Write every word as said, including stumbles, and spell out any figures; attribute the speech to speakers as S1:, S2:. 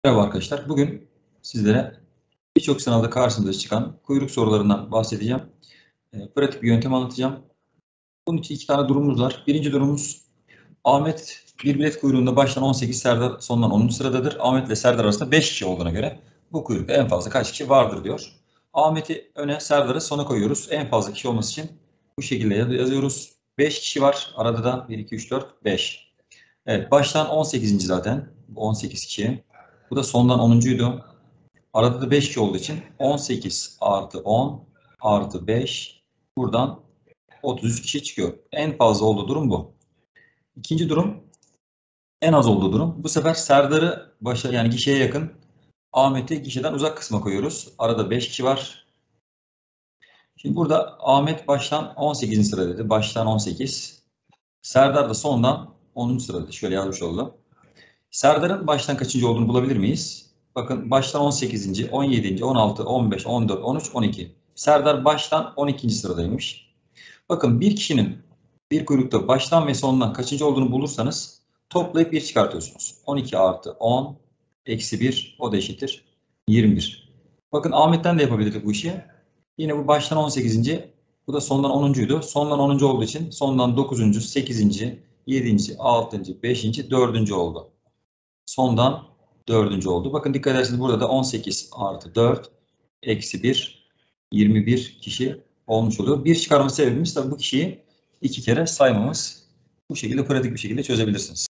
S1: Merhaba arkadaşlar. Bugün sizlere birçok sınavda karşımıza çıkan kuyruk sorularından bahsedeceğim. E, pratik bir yöntem anlatacağım. Bunun için iki tane durumumuz var. Birinci durumumuz Ahmet bir bilet kuyruğunda baştan on sekiz, Serdar sondan onuncu sıradadır. Ahmet ile Serdar arasında beş kişi olduğuna göre bu kuyrukta en fazla kaç kişi vardır diyor. Ahmet'i öne, Serdar'ı sona koyuyoruz. En fazla kişi olması için bu şekilde yazıyoruz. beş kişi var. Arada da bir, iki, üç, dört, beş. Evet, baştan on sekizinci zaten. on sekiz kişi. Bu da sondan onuncuydu. Arada da beş kişi olduğu için on sekiz artı on artı beş, buradan otuz üç kişi çıkıyor. En fazla olduğu durum bu. İkinci durum en az olduğu durum. Bu sefer Serdar'ı başa, yani gişeye yakın, Ahmet'i gişeden uzak kısma koyuyoruz. Arada beş kişi var. Şimdi burada Ahmet baştan on sekizinci sıradaydı. Baştan on sekiz. Serdar da sondan onuncu sırada. Şöyle yazmış oldu. Serdar'ın baştan kaçıncı olduğunu bulabilir miyiz? Bakın baştan on sekizinci, on yedinci, on altı, on beş, on dört, on üç, on iki. Serdar baştan on ikinci sıradaymış. Bakın bir kişinin bir kuyrukta baştan ve sondan kaçıncı olduğunu bulursanız toplayıp bir çıkartıyorsunuz. on iki artı on eksi bir, o da eşittir yirmi bir. Bakın Ahmet'ten de yapabilirdik bu işi. Yine bu baştan on sekizinci, bu da sondan onuncuydu. Sondan onuncu olduğu için sondan dokuzuncu, sekizinci, yedinci, altıncı, beşinci, dördüncü oldu. Sondan dördüncü oldu. Bakın dikkat ederseniz burada da on sekiz artı dört eksi bir, yirmi bir kişi olmuş oluyor. Bir çıkarma sebebimiz tabii bu kişiyi iki kere saymamız. Bu şekilde pratik bir şekilde çözebilirsiniz.